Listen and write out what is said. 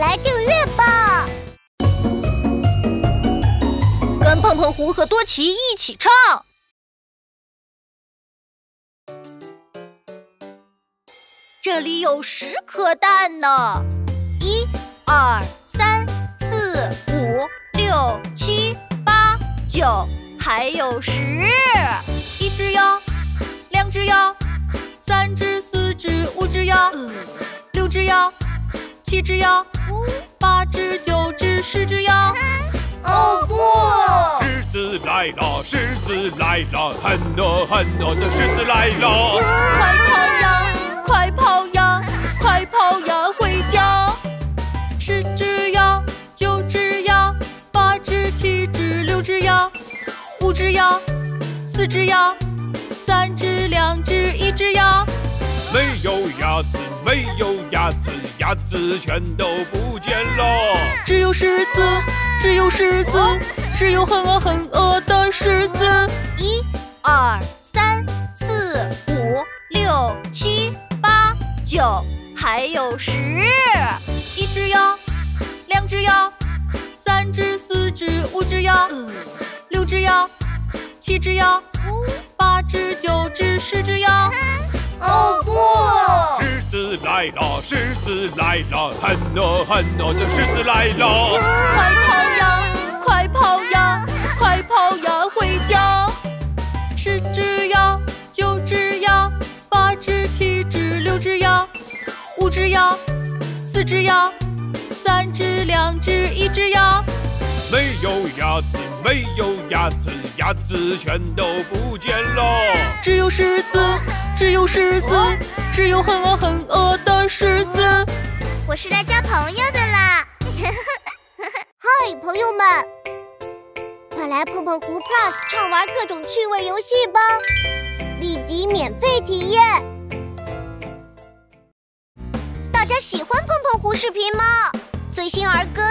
来订阅吧！ 跟碰碰胡和多奇一起唱。这里有10颗蛋呢，1、2、3、4、5、6、7、8、9，还有10。1只鸭，2只鸭，3只、4只、5只鸭，6只鸭，7只鸭，8只、9只、10只鸭。 哦不！ 狮子来了，狮子来了，很饿很饿的狮子来了！ 快跑呀，快跑呀，快跑呀，回家！10只鸭，9只鸭，8只、7只、6只鸭，5只鸭，4只鸭，3只、2只、1只鸭。 没有鸭子，没有鸭子，鸭子全都不见了。 只有狮子，只有狮子，只有很饿很饿的狮子。1、2、3、4、5、6、7、8、9，还有10。1只鸭，2只鸭，3只、4只、5只鸭，6只鸭，7只鸭，8只、9只、10只鸭。 哦不！ 狮子来了，狮子来了，很饿很饿的狮子来了！ 快跑呀，快跑呀，快跑呀，回家！10只鸭，9只鸭，8只、7只、6只鸭，5只鸭，4只鸭，3只、2只、1只鸭。 没有鸭子，没有鸭子，鸭子全都不见了。 只有狮子，只有狮子，只有很饿很饿的狮子。 我是来交朋友的啦！嗨，朋友们，快来碰碰胡 Plus 畅玩各种趣味游戏吧！立即免费体验。大家喜欢碰碰胡视频吗？最新儿歌